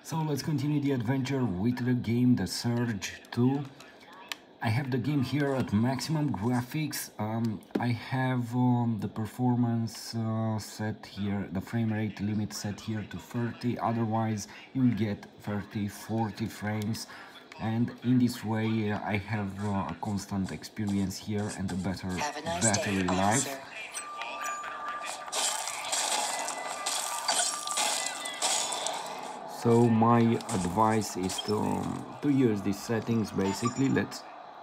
So let's continue the adventure with the game The Surge 2. I have the game here at maximum graphics. I have the performance set here, the frame rate limit set here to 30, otherwise you will get 30-40 frames, and in this way I have a constant experience here and a better battery life. So my advice is to use these settings. Basically, let's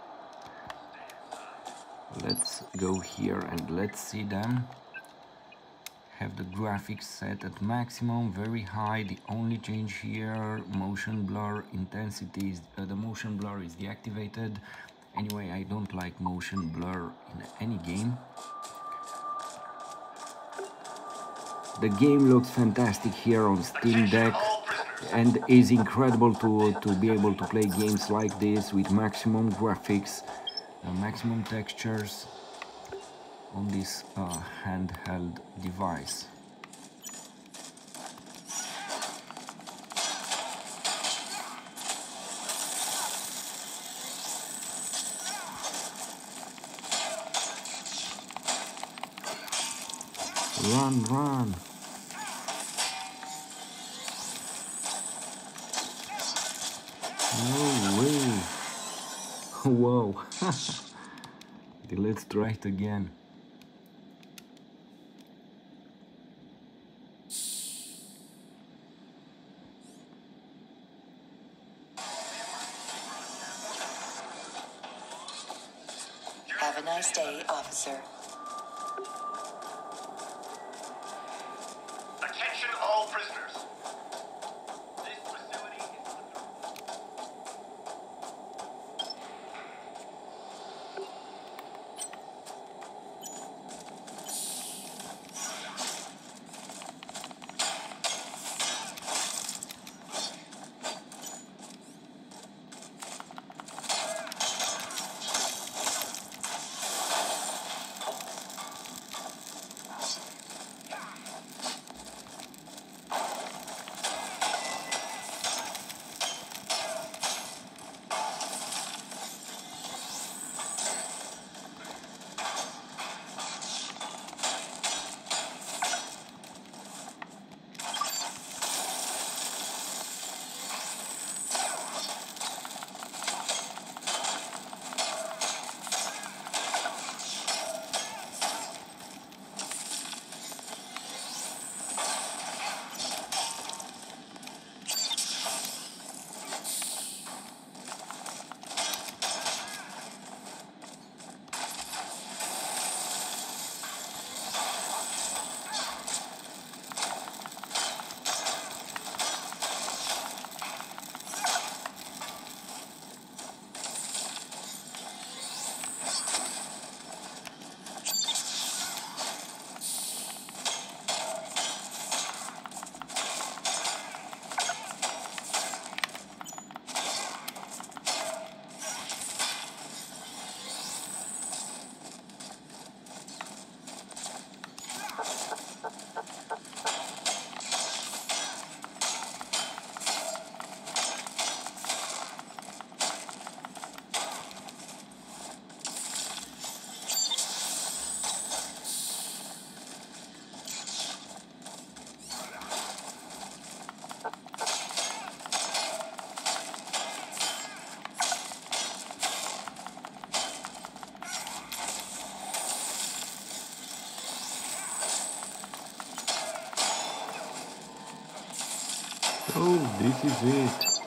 go here and let's see them. Have the graphics set at maximum, very high. The only change here, motion blur intensity is the motion blur is deactivated. Anyway, I don't like motion blur in any game. The game looks fantastic here on Steam Deck, and is incredible to be able to play games like this with maximum graphics, maximum textures on this handheld device. Run, run! No way! Whoa! Let's try it again. Have a nice day, officer. Attention all prisoners. This facility is Oh, this is it.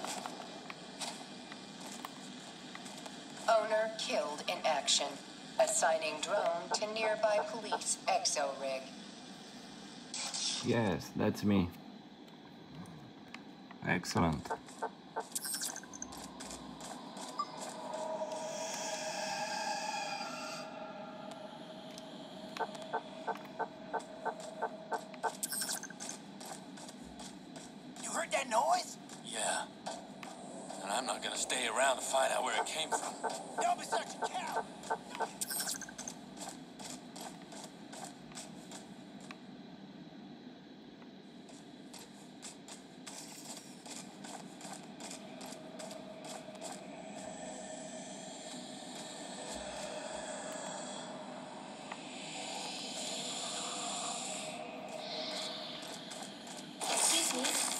Owner killed in action. Assigning drone to nearby police exo rig. Yes, that's me. Excellent. You heard that noise? Yeah. And I'm not gonna stay around to find out where it came from. Don't be such a cow.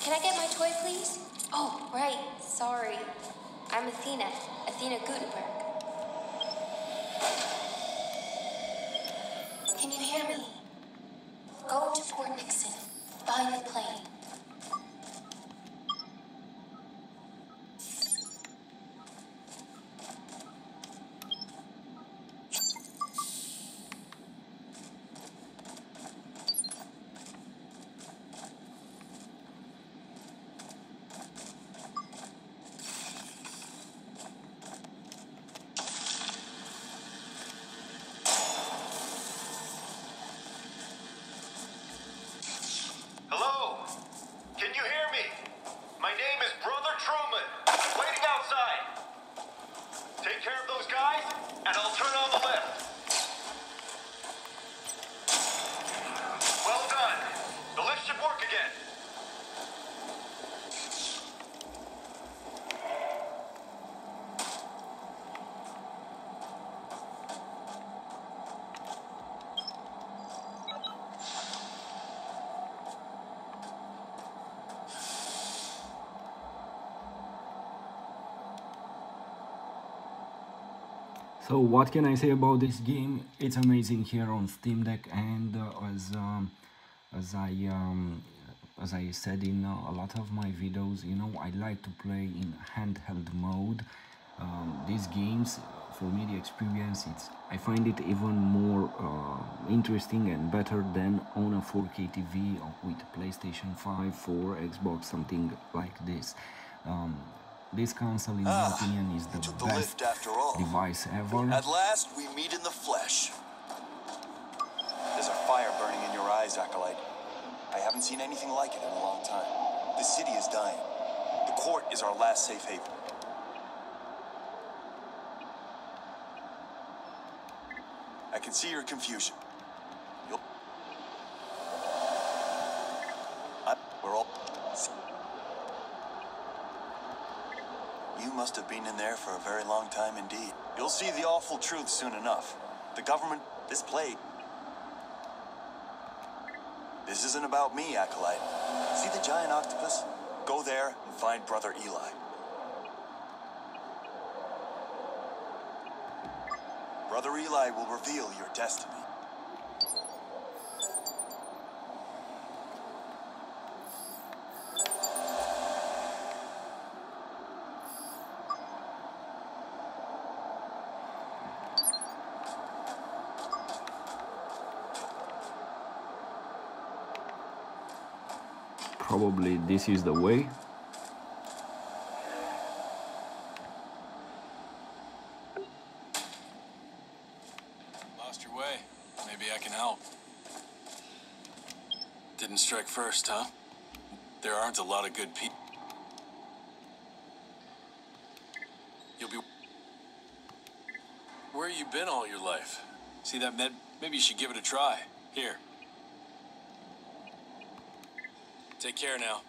Can I get my toy, please? Oh, right. Sorry. I'm Athena. Athena Gutenberg. Can you hear me? Go to Port Nixon. Find the plane. Hello? Can you hear me? My name is Brother Truman. Waiting outside. Take care of those guys, and I'll turn on the lift. Well done. The lift should work again. So what can I say about this game? It's amazing here on Steam Deck, and as I as I said in a lot of my videos, you know, I like to play in handheld mode. These games, for me, the experience, I find it even more interesting and better than on a 4K TV with PlayStation 5, 4, Xbox, something like this. This console, in my opinion, is the took the best lift after all. device ever. At last, we meet in the flesh. There's a fire burning in your eyes, Acolyte. I haven't seen anything like it in a long time. The city is dying. The court is our last safe haven. I can see your confusion. We're all... You must have been in there for a very long time indeed. You'll see the awful truth soon enough. The government, this plague. This isn't about me, Acolyte. See the giant octopus? Go there and find Brother Eli. Brother Eli will reveal your destiny. Probably this is the way. Lost your way. Maybe I can help. Didn't strike first, huh? There aren't a lot of good people. You'll be... Where you been all your life? See that med? Maybe you should give it a try. Here. Take care now.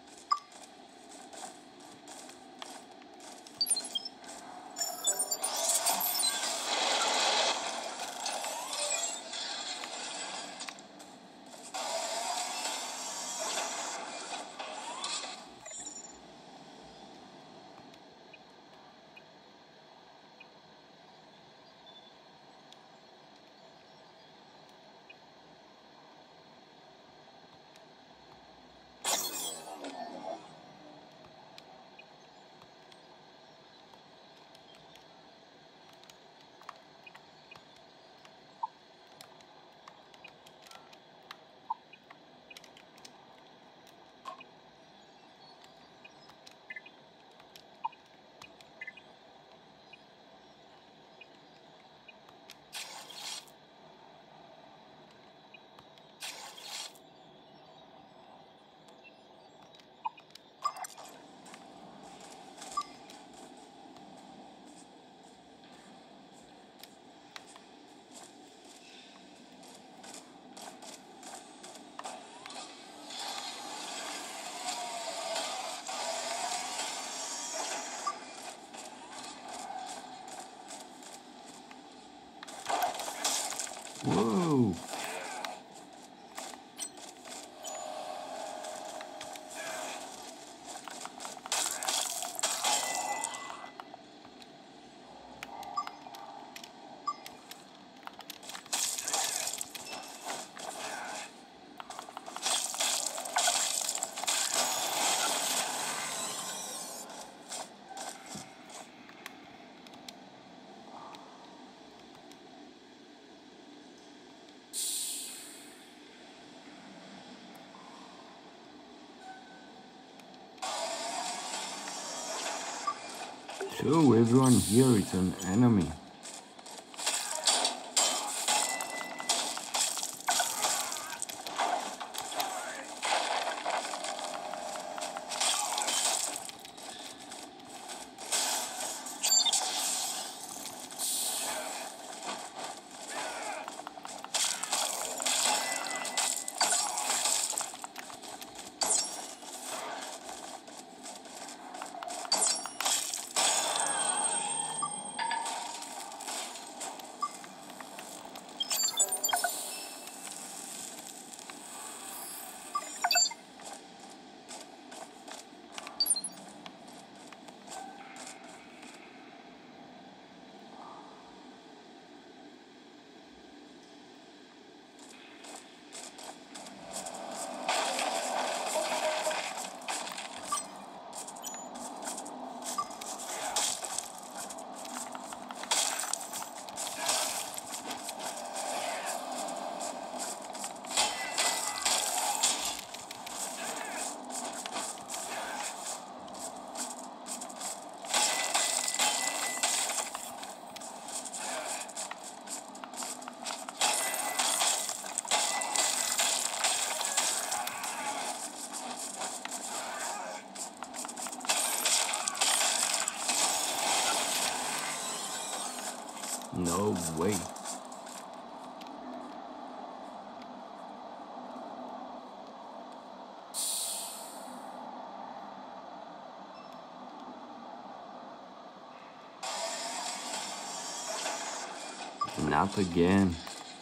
So everyone here is an enemy. No way. Not again.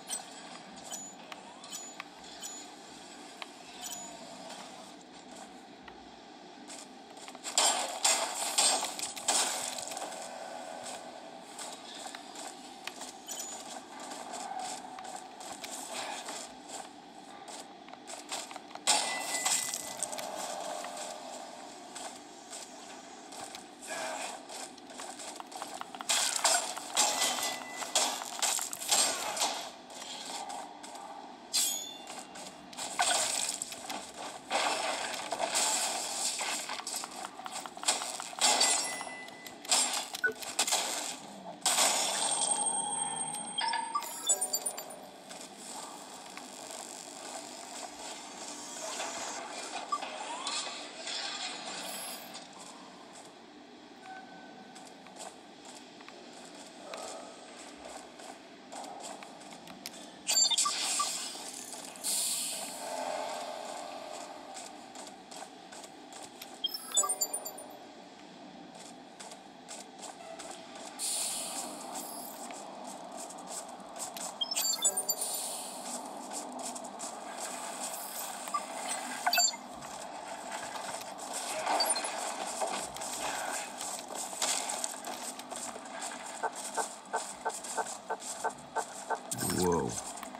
Whoa.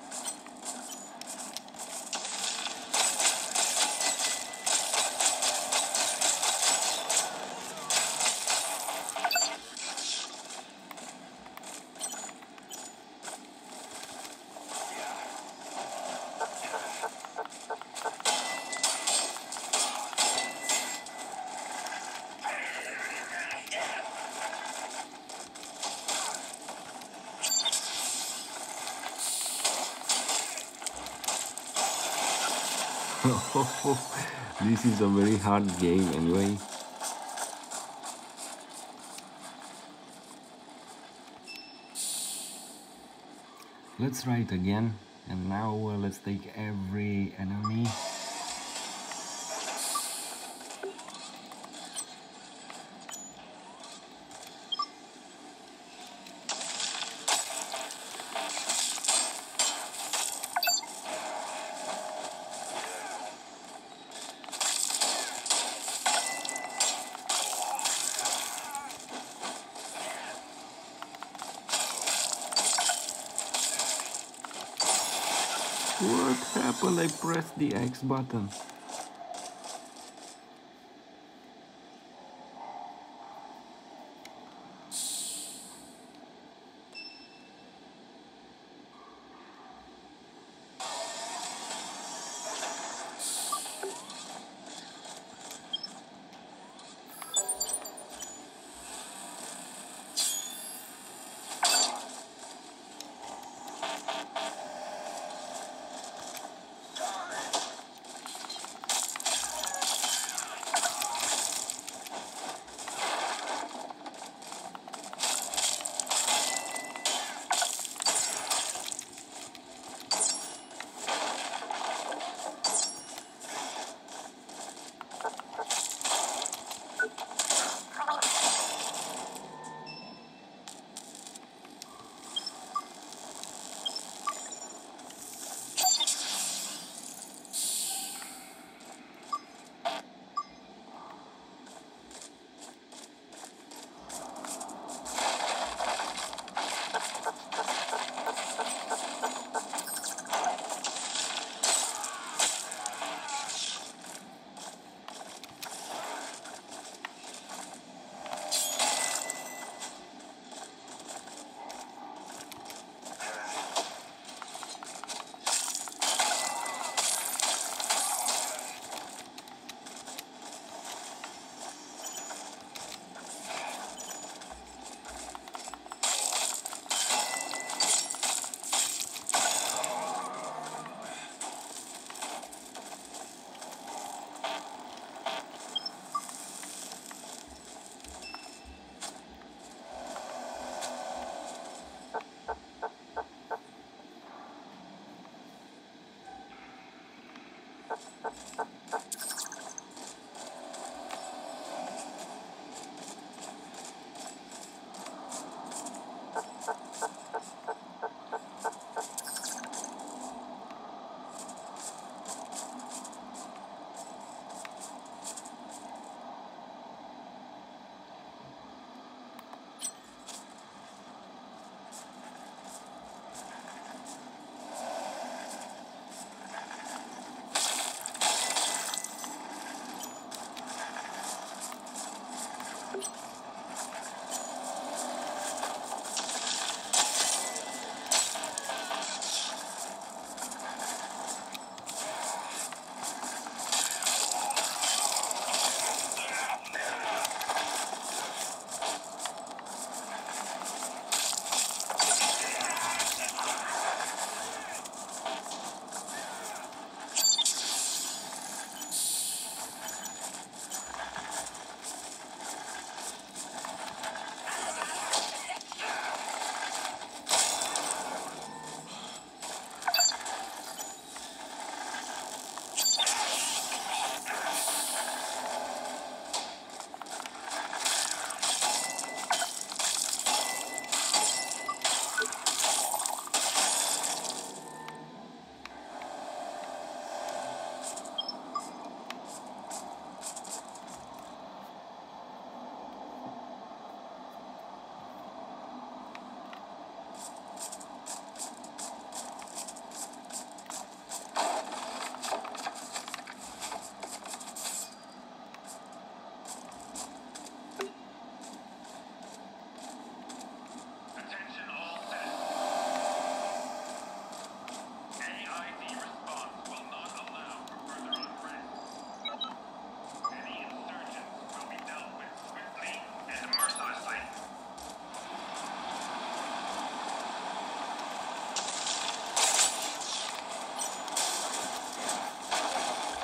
This is a very hard game anyway. Let's try it again, and now let's take every enemy. What happened? I pressed the X button.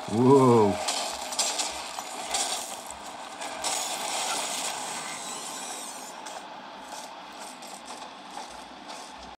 Whoa.